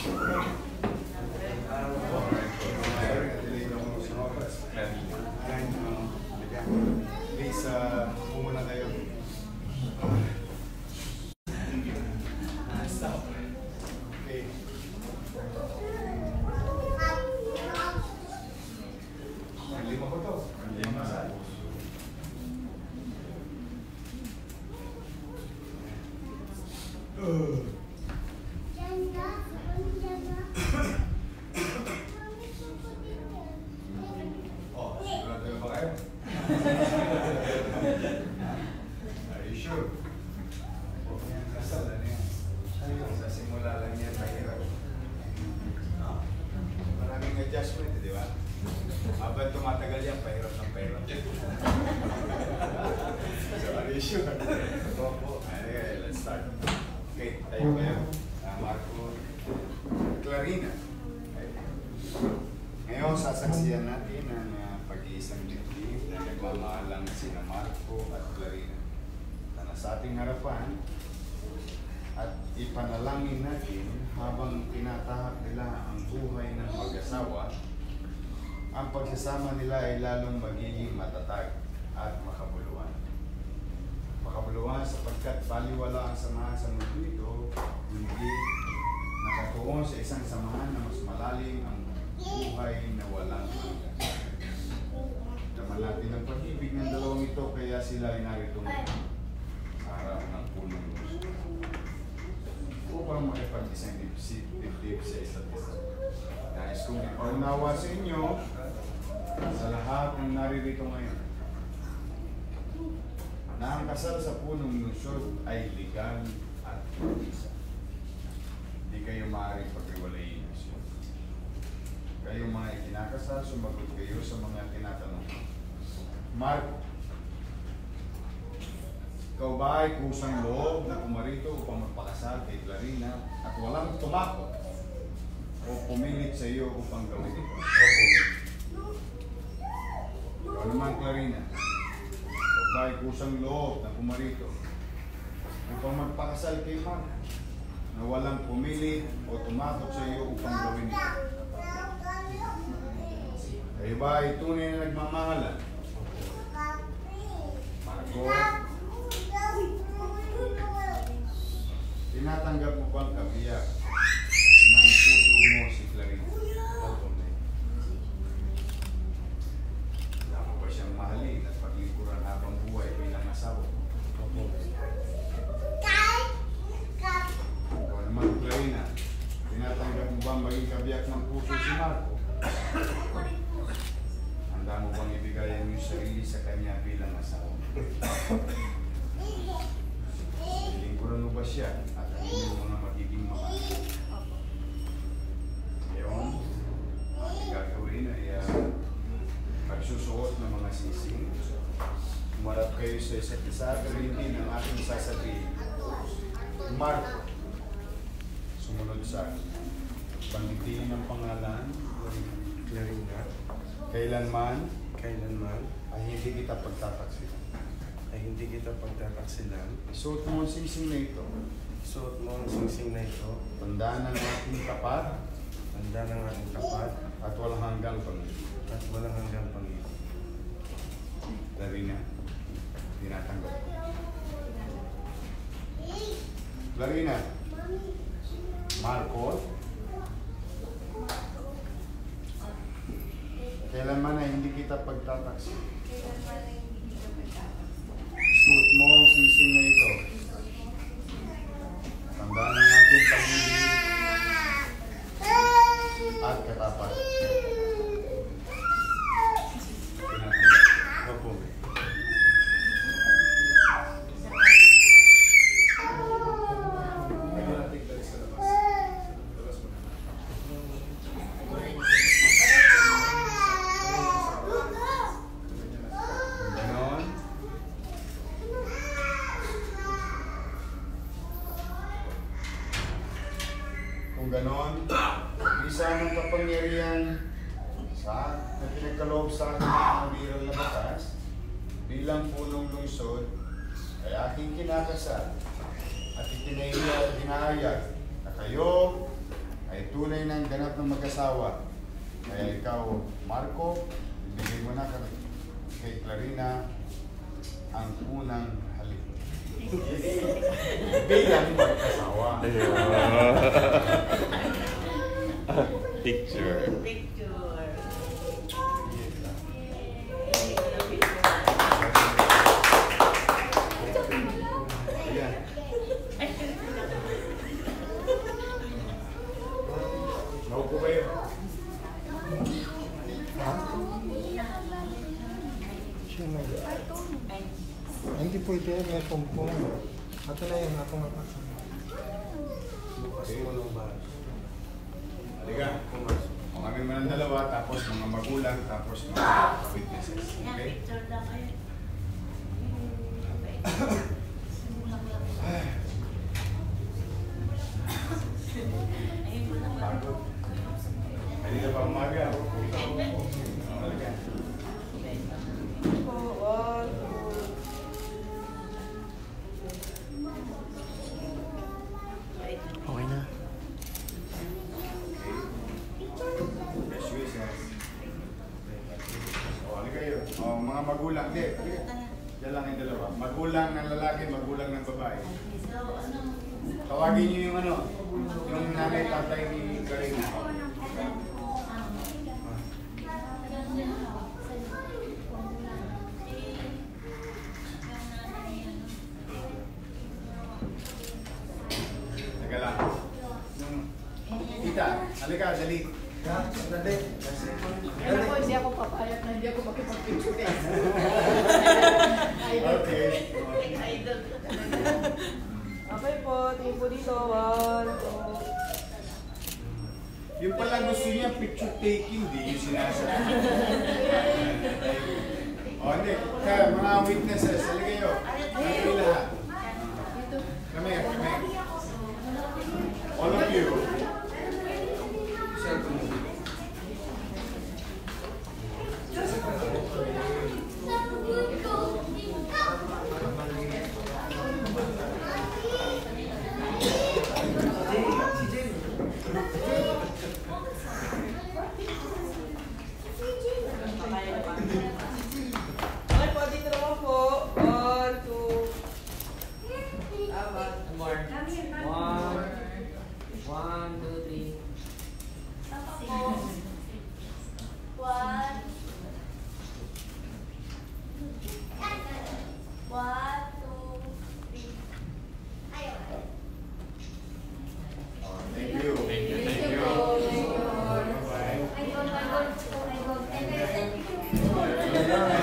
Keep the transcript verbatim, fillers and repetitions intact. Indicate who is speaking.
Speaker 1: Please, uh, muna kayo. Stop. Okay. Lima ko to. Lima sa. Uh. Are you sure? Kasal na yan. Sa simula lang yan, mahirap. Maraming adjustment, di ba? Habang tumatagal yan, pahirap ng pahirap. So, are you sure? Okay, let's start. Okay, tayo kayo. Uh, Marco, Clarina. Okay. Ngayon, sasaksiyan natin ang uh, pag-iisang dibdib na nagmamahalang sina Marco at Clarina na nasa ating harapan at ipanalangin natin habang tinatahak nila ang buhay ng mag-asawa. Ang pagsasama nila ay lalong magiging matatag at makabuluhan. Makabuluhan sapagkat baliwala ang samahan sa mundo ito, hindi nakatuon sa isang samahan na mas malalim ang buhay na walang hanggan. Naman natin ang pag-ibig ng dalawang ito, kaya sila ay narito sa harap ng punong luso upang makipag-isang dibdib sa isa't isa. Nais kong ipaunawa sa inyo sa lahat ng naririto ngayon na ang kasal sa punong lusod ay legal at isa. Hindi kayo maaaring paghiwalayin. Kayo mga ikinakasal, sumagot kayo sa mga tinatanong. Marco, ikaw ba ay kusang loob na pumarito upang magpakasal kay Clarina at walang tumakot o pumilit sa iyo upang gawin ito? O pumilit. Ikaw naman, Clarina, ikaw ba ay kusang loob na pumarito upang magpakasal kay Marco na walang pumilit o tumakot sa iyo upang gawin ito? Kayo ba ay tunay na nagmamahalan? Marco, tinatanggap mo bang kabiyak ng puso mo si Clarina? Wala mo ba siyang mahalin at paglikuran habang buhay bilang asawa? Ikaw naman, Clarina, tinatanggap mo bang maging kabiyak ng puso si Marco? Handa mo bang ibigay ang iyong sarili sa kanya bilang asawa? Lingkuran mo ba siya at ang inyong mga magiging mahal? Ngayon, ang gagawin ay uh, pagsusuot ng mga sising. Umarap kayo sa isa't isa at rintin ang aking sasabihin. Marco, sumunod sa akin. Banggitin ang pangalan Clarina. Kailanman,
Speaker 2: kailanman
Speaker 1: ay hindi kita pagtataksilan.
Speaker 2: ay hindi kita pagtataksilan.
Speaker 1: Isuot mo ang singsing na ito.
Speaker 2: Suot mo ang singsing na ito.
Speaker 1: Tandaan ng ating tapat
Speaker 2: Tanda ng ating tapat
Speaker 1: at walang hanggang pag-ibig.
Speaker 2: at walang hanggang pag-ibig.
Speaker 1: Clarina, tinatanggap. Clarina, Marco, kailanman ay hindi kita pagtataksi. Suot mo ang singsing na ito. Tandaan ng ating pag-ibig at katapat.
Speaker 2: Opo.
Speaker 1: Ganon. Kung ganon, isa ng kapangyarihan sa na pinagkaloob sa akin ng kabiral na batas bilang punong lungsod ay aking kinakasal at itinahiyag, dinahayag na kayo ay tunay ng ganap ng mag-asawa. Kaya ikaw, Marco, ibigay mo na kay Clarina ang unang halik. Bilang mag-asawa.
Speaker 3: Picture.
Speaker 4: Picture.
Speaker 1: Ayan. Maupo kayo.
Speaker 5: Sino? Hindi pwede, may kumpong. Ato na yun, ako mapasama.
Speaker 2: Bukas mo ng bahay.
Speaker 1: Halika.
Speaker 2: Pumasok.
Speaker 1: O kami man ang dalawa, tapos mga magulang, tapos mga witnesses.
Speaker 4: Yan,
Speaker 1: Okay?
Speaker 4: picture lang kayo. Ayun mo naman.
Speaker 1: Pagod. Halika pa umaga. Halika.
Speaker 3: Okay na.
Speaker 1: Best wishes. O, halika kayo. O, mga magulang. Hindi, halika. Diyan lang yung dalawa. Magulang ng lalaki, magulang ng babae.
Speaker 4: So, ano?
Speaker 1: Tawagin niyo yung ano, yung nanay, tatay ni Karina. Teka lang. Yung- Tita, halika, dali.
Speaker 5: Dali.
Speaker 6: Ano po, hindi ako papayag na hindi ako makipag-picture eh.
Speaker 1: Okay.
Speaker 4: Idol.
Speaker 6: Okay po, tingin po dito. One, two.
Speaker 1: Yung pala gusto niya picture taking, di yung sinasabi. O, hindi. Kaya, mga witnesses, halika kayo. Halika lahat. Come here, come here. All of you.
Speaker 6: Okay po, dito naman po. One, two. Tama.
Speaker 7: More. One. One, two, three.
Speaker 8: One. One, two, three. Ayaw.
Speaker 1: Oh, thank you. Thank you. Thank you.
Speaker 8: I go, I go, I go. And then,